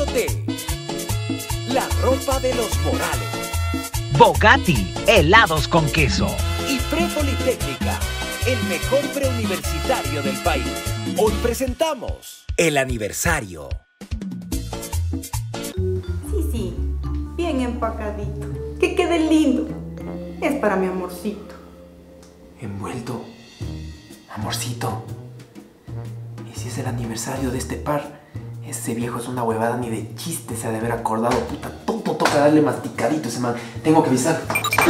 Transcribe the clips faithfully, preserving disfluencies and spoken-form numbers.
de la ropa de los Morales, Bogatti, helados con queso y Prepolitécnica, el mejor preuniversitario del país. Hoy presentamos el aniversario. Sí, sí, bien empacadito. Que quede lindo. Es para mi amorcito. Envuelto. Amorcito. ¿Y si es el aniversario de este par? Ese viejo es una huevada, ni de chiste se ha de haber acordado. Puta, todo toca darle masticadito a ese man. Tengo que avisar.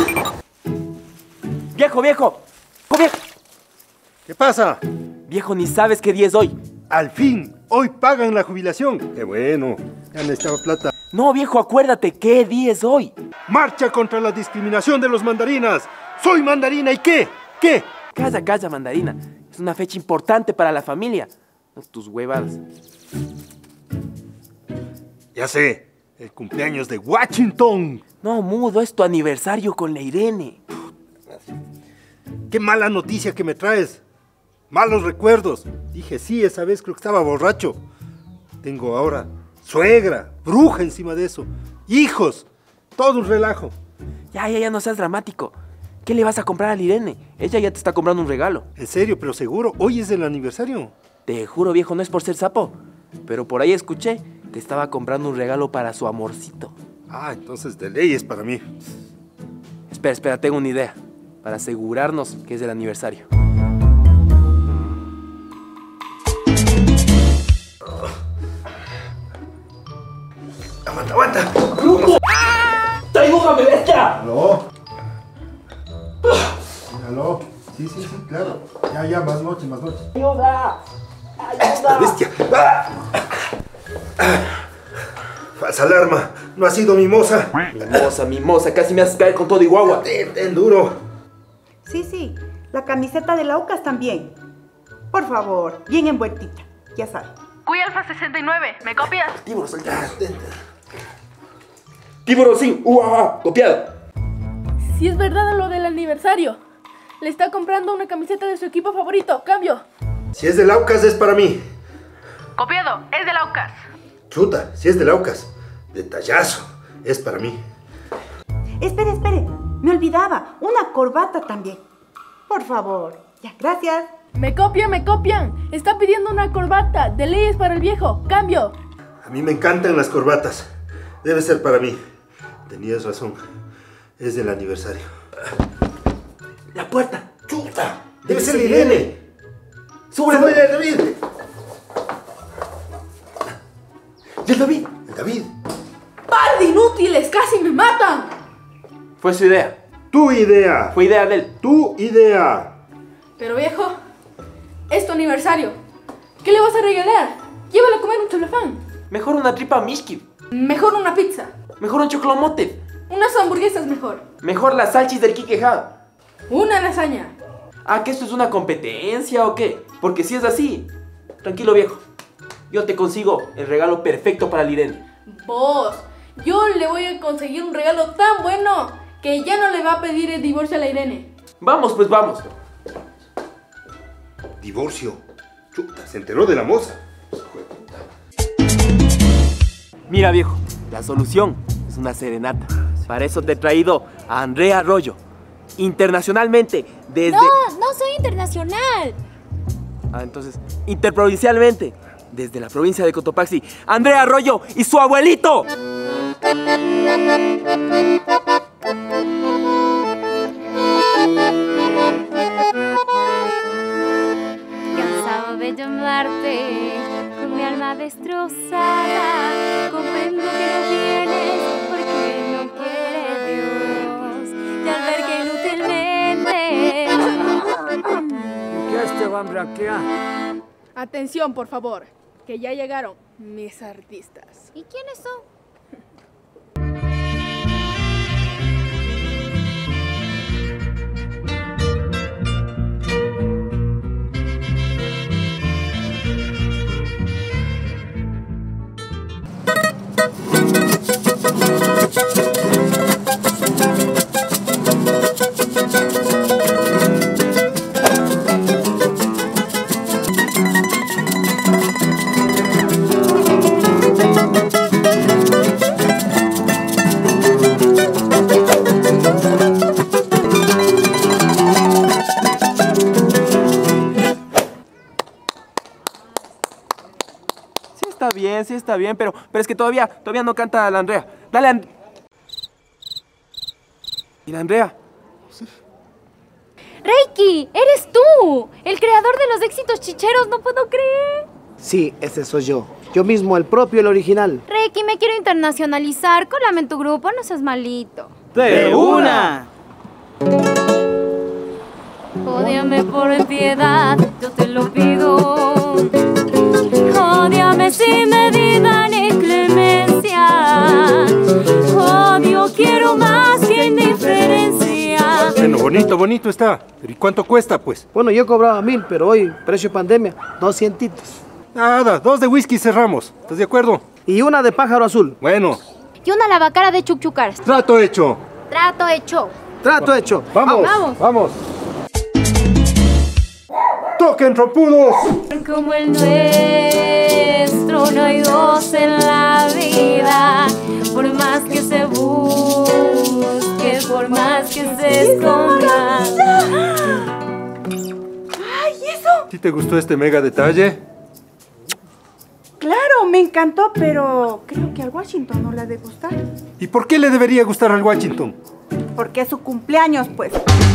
¡Viejo, viejo! ¡Oh, viejo! ¿Qué pasa? Viejo, ni sabes qué día es hoy. Al fin, hoy pagan la jubilación. ¡Qué bueno! Ya necesitaba plata. No, viejo, acuérdate, ¿qué día es hoy? ¡Marcha contra la discriminación de los mandarinas! ¡Soy mandarina! ¿Y qué? ¿Qué? Calla, calla, mandarina. Es una fecha importante para la familia. No tus huevadas. Ya sé, el cumpleaños de Washington. No, mudo, es tu aniversario con la Irene. ¡Qué mala noticia que me traes! Malos recuerdos. Dije sí, esa vez creo que estaba borracho. Tengo ahora suegra, bruja encima de eso, hijos, todo un relajo. Ya, ya, ya, no seas dramático. ¿Qué le vas a comprar a la Irene? Ella ya te está comprando un regalo. En serio, pero seguro, hoy es el aniversario. Te juro, viejo, no es por ser sapo, pero por ahí escuché que estaba comprando un regalo para su amorcito. Ah, entonces de ley es para mí. Espera, espera, tengo una idea. Para asegurarnos que es el aniversario. Aguanta, aguanta. ¡Ah! ¡Traidújame, bestia! ¿Aló? ¿Aló? Sí, sí, sí, claro. Ya, ya, más noche, más noche. ¡Ayuda! ¡Ayuda! ¡Bestia! ¡Ah! Falsa alarma. No ha sido mimosa. Mimosa, mimosa, casi me haces caer con todo y guagua. Ten, ten duro. Sí, sí, la camiseta de Laucas también. Por favor, bien envueltita, ya sabes. Cuy Alfa sesenta y nueve, ¿me copias? Tíboro, suelta. Tíboro, sí. ¡Uah! Copiado. Si es verdad lo del aniversario. Le está comprando una camiseta de su equipo favorito. Cambio. Si es de Laucas, es para mí. Copiado, es de Laucas. Chuta, si es de Laucas. Detallazo. Es para mí. Espere, espere, me olvidaba, una corbata también. Por favor, ya, gracias. Me copian, me copian. Está pidiendo una corbata. De leyes para el viejo. Cambio. A mí me encantan las corbatas. Debe ser para mí. Tenías razón. Es del aniversario. La puerta. Chuta. Debe ser Irene. ¡Sube, ¡Sube, David! ¿Y el David? El David. ¡Par de inútiles! ¡Casi me matan! Fue su idea. Tu idea. Fue idea de él. Tu idea. Pero viejo, es tu aniversario. ¿Qué le vas a regalar? Llévalo a comer un cholafán. Mejor una tripa Mishki. Mejor una pizza. Mejor un choclomote. Unas hamburguesas mejor. Mejor las salchis del Kikeja. Una lasaña. ¿Ah, que esto es una competencia o qué? Porque si es así, tranquilo viejo. Yo te consigo el regalo perfecto para la Irene. Vos, yo le voy a conseguir un regalo tan bueno que ya no le va a pedir el divorcio a la Irene. Vamos, pues vamos. Divorcio. Chuta, se enteró de la moza. Mira viejo, la solución es una serenata. Para eso te he traído a Andrea Arroyo. Internacionalmente, desde... No, no soy internacional. Ah, entonces, interprovincialmente, desde la provincia de Cotopaxi, Andrea Arroyo y su abuelito. Cansado de llamarte con mi alma destrozada, comprendo que no vienes porque no quiere Dios. Y al ver que inútilmente ¿Qué este van a braquear? Atención, por favor, que ya llegaron mis artistas. ¿Y quiénes son? está bien, sí está bien, pero, pero es que todavía, todavía no canta la Andrea. Dale, And... ¿Y la Andrea? Reiki, eres tú, el creador de los éxitos chicheros, no puedo creer. Sí, ese soy yo. Yo mismo, el propio, el original. Reiki, me quiero internacionalizar. Cólame en tu grupo, no seas malito. ¡De una! Ódiame por piedad, yo te lo pido. Ódiame sin medida ni clemencia. Odio quiero más que indiferencia. Bueno, bonito, bonito está. Pero ¿y cuánto cuesta, pues? Bueno, yo cobraba mil, pero hoy, precio pandemia, doscientitos. Nada, dos de whisky cerramos. ¿Estás de acuerdo? Y una de pájaro azul. Bueno, Y una lavacara de chucchucaras. trato hecho. Trato hecho. Trato hecho. Vamos, Vamos. vamos. ¡Toquen, trompudos! Como el nuestro, no hay dos en la vida. Por más que se busque, por más que se esconda. ¡Ay, eso! ¿Sí te gustó este mega detalle? Claro, me encantó, pero creo que al Washington no le ha de gustar. ¿Y por qué le debería gustar al Washington? Porque es su cumpleaños, pues.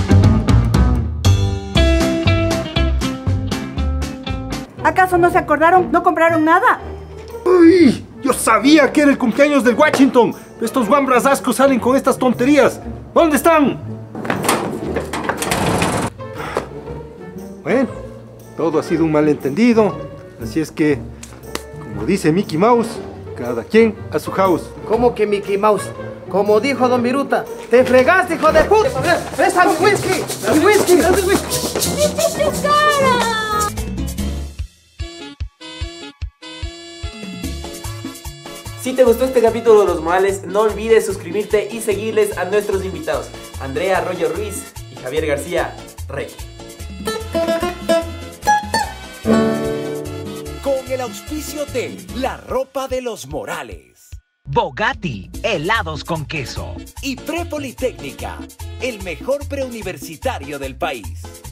¿Acaso no se acordaron? ¿No compraron nada? ¡Uy! Yo sabía que era el cumpleaños del Washington. Estos guambras ascos salen con estas tonterías. ¿Dónde están? Bueno, todo ha sido un malentendido. Así es que, como dice Mickey Mouse, cada quien a su house. ¿Cómo que Mickey Mouse? Como dijo Don Viruta, ¡te fregaste, hijo de puta! ¡Presta mi whisky! ¡Mi whisky! ¡Mi whisky! ¡Tu cara! Si te gustó este capítulo de Los Morales, no olvides suscribirte y seguirles a nuestros invitados, Andrea Arroyo Ruiz y Javier García Rey. Con el auspicio de La Ropa de los Morales Bogatti, helados con queso. y Prepolitécnica, el mejor preuniversitario del país.